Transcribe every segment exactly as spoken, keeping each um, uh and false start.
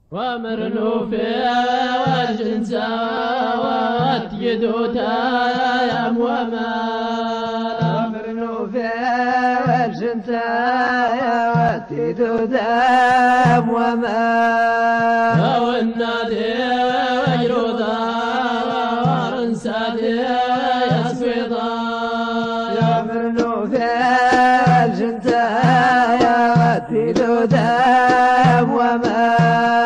ومرنو في والجنسا واتجدوتا يا مومال ومرنو في والجنسا واتجدوتا يا مومال والنادي وجرودا ورنسادي يا سويضا يا مرنو في والجنسا واتجدوتا يا مومال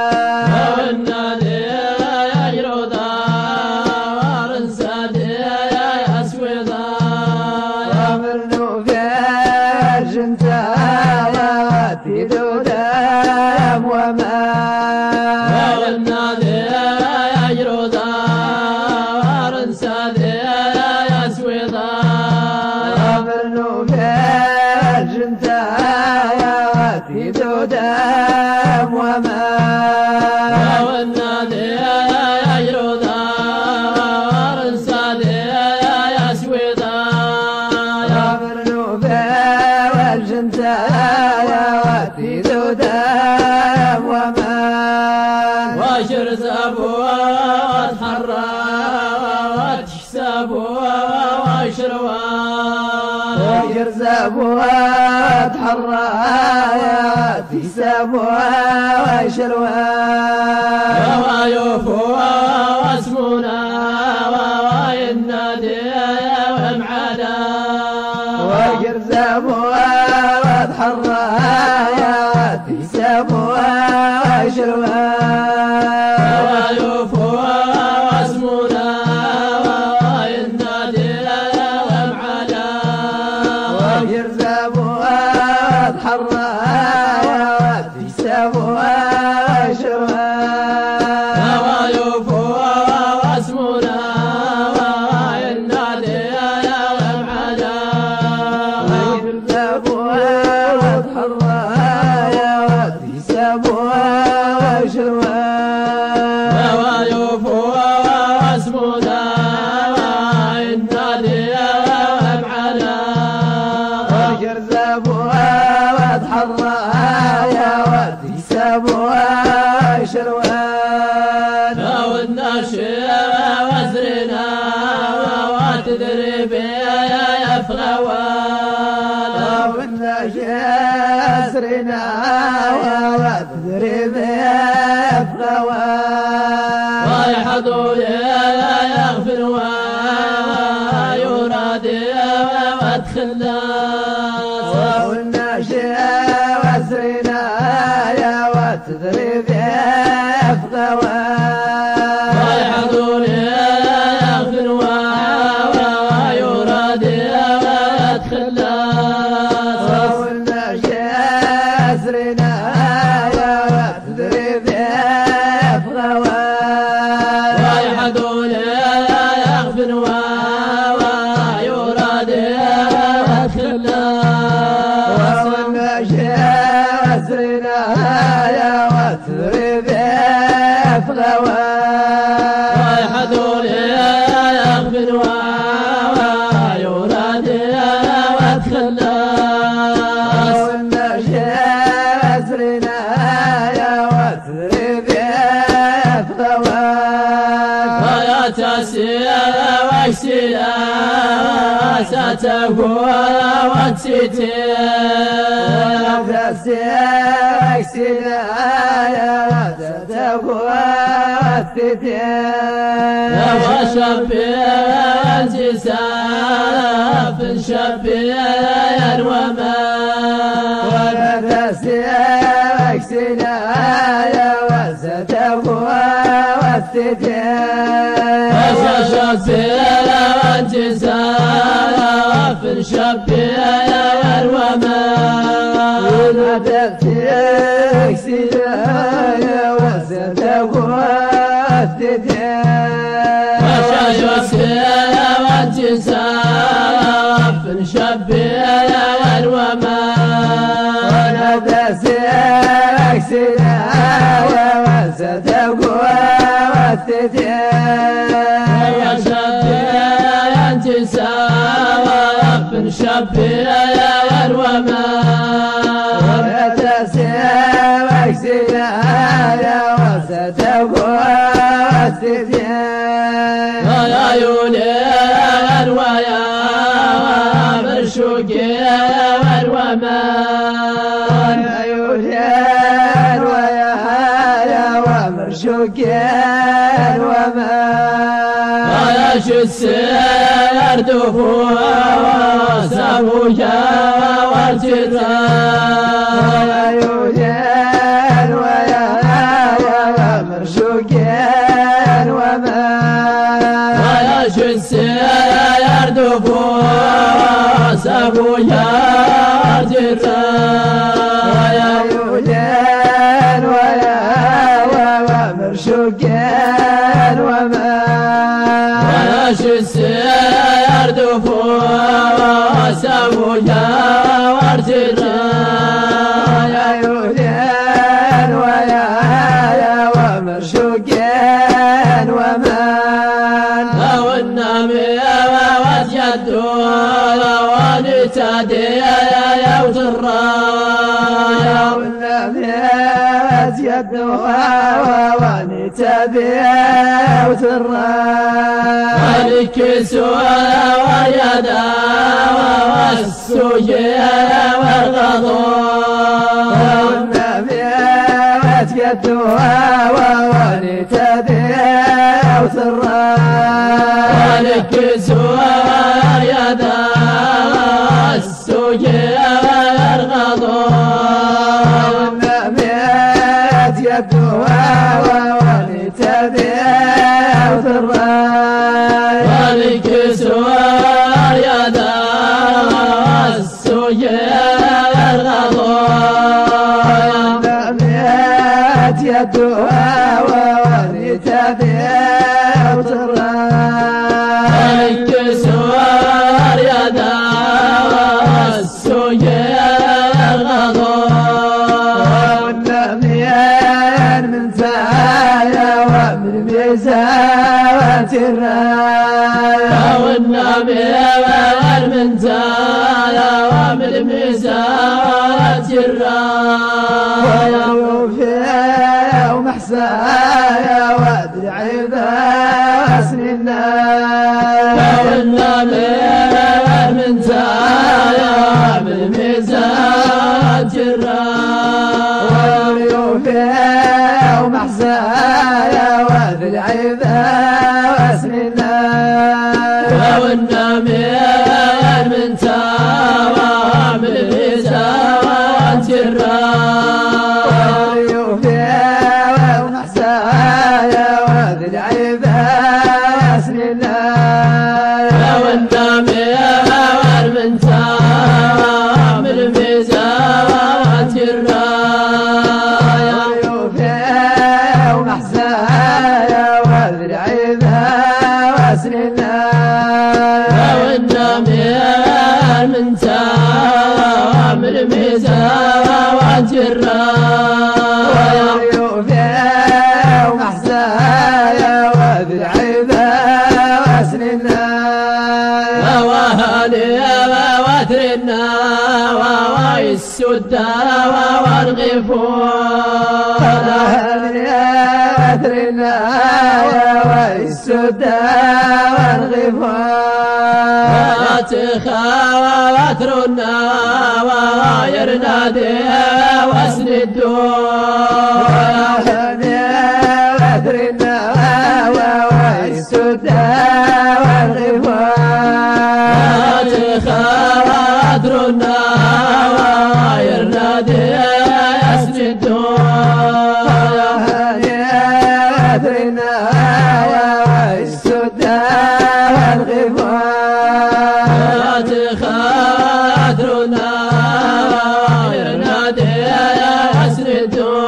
واشر زابوا وتحرى وتحسبوا واشروان واشر زابوا وتحرى وتحسبوا واشروان ويوفوا واسمونا وينادي ومعانا واشر زابوا وتحرى وتحسبوا واشروان يسرنا وتدرب بغوان ويحضوا يغفر ويراد وتخلص والناشئ وسرنا وتدرب بغوان ويحضوا يغفر ويراد وتخلص ويسيلا ستقوى وتسيتي ويسيلا ستقوى وتسيتي وشبي انتساف شبي وما ويسيلا ستقوى وتسيتي شبي انتساف شبي وما ونادتك سلايا وستقوى وشبي انتساف شبي وما ونادتك سلايا وستقوى يا شبي انتساف شبي وما ولا تسيبك سلايا سيدين يا يولين ويا مرشوقين ومان يا يولين ويا يا ومرشوقين ومان يا شو السير دفوس أبويا والجيران يا يولين ويا يا ومرشوقين ومان يا شو السير دفوس أبويا والجيران يا يولين ويا يا ومرشوقين ومان يا شو السير دفوس أبويا والجيران يا يولين ويا يا ومرشوقين ومان لو النبي وجدوا ونتدي يا وترايا والنبي يدها ونتبع وتراي ملك سوى ويدا والسجيا والغضب والنبي يدها ونتبع وتراي ملك سوى ويدا والسجيا والغضب يدها ونتبع وتراي ملك سوى يدا السجيا والغضب يدها ونتبع وتراي ملك سوى يدا السجيا والغضب من زايا ومن ميزات الرايا والنبي من زايا ومن ميزات الرايا ويوفيا ومحسايا وادرعي باسننا والنبي من زايا ومن ميزات الرايا ومحزايا وذي العذا واسننا والنبي من تاوى من ميزات الرايا ومحزايا وذي العذا واسننا والنبي من تاوى من ميزات الرايا ومحزايا وذي العذا واسننا والنبي من تاوى من ميزات الرايا ومحزايا وذي العذا واسننا وهاني وترنا ويسدا والغفور وترنا ويسدا والغفار وترنا ويرنادي واسندوا وترنا ويسدا والغفار وترنا ويرنادي يسندوا وترنا ويسدا والغفار خاطرنا يرنادي يسندوا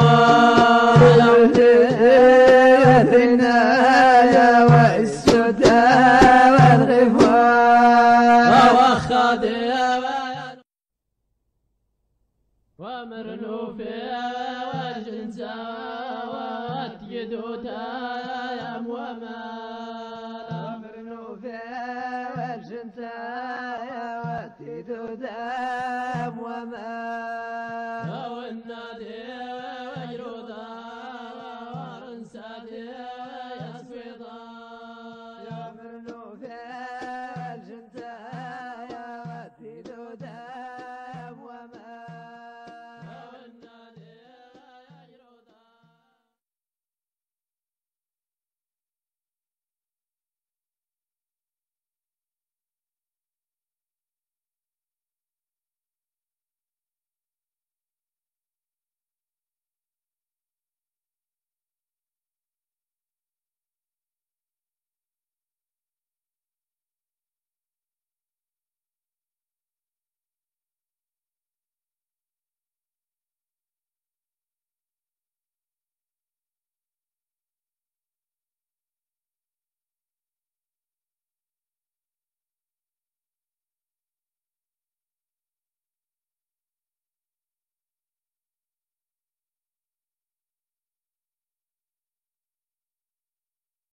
وترنا ويسدا والغفار وخادي ومرنو في والجنسا واتيدوتا يا مومال ومرنو في والجنسا واتيدو دام وما والنادي وجرودا ورنسادي